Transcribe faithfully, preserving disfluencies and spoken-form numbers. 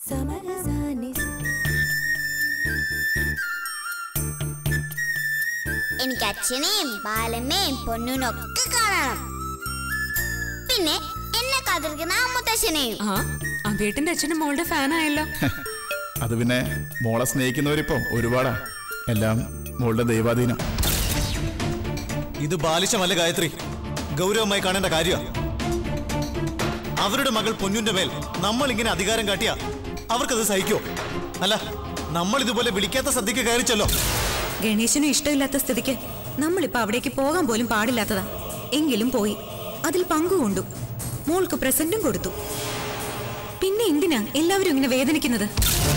എനിക്ക് അച്ഛനെയും ബാലമ്മയും പൊന്നൂനൊക്കെ കാണണം. പിന്നെ എന്നെ കാത്തിരിക്കുന്ന ആ മുത്തശ്ശനെയും. ആ വീട്ടിന്റെ അച്ഛനും മോളുടെ ഫാനായല്ലോ. അത് പിന്നെ മോളെ സ്നേഹിക്കുന്നവരിപ്പോ ഒരുപാടാ. എല്ലാം മോളുടെ ദൈവാധീനം. ഇത് ബാലിശമല്ല ഗായത്രി, ഗൗരവമായി കാണേണ്ട കാര്യമാണ്. അവരുടെ മകൾ പൊന്നുന്റെ മേൽ നമ്മൾ ഇങ്ങനെ അധികാരം കാട്ടിയ അവർക്കത് സഹിക്കോ? അല്ല, നമ്മൾ ഇതുപോലെ വിളിക്കാത്ത സദ്യക്ക് കയറിച്ചല്ലോ. ഗണേശനും ഇഷ്ടമില്ലാത്ത സ്ഥിതിക്ക് നമ്മളിപ്പോ അവിടേക്ക് പോകാൻ പോലും പാടില്ലാത്തതാ. എങ്കിലും പോയി, അതിൽ പങ്കുകൊണ്ടു, മോൾക്ക് പ്രസന്റും കൊടുത്തു. പിന്നെ എന്തിനാ എല്ലാവരും ഇങ്ങനെ വേദനിക്കുന്നത്?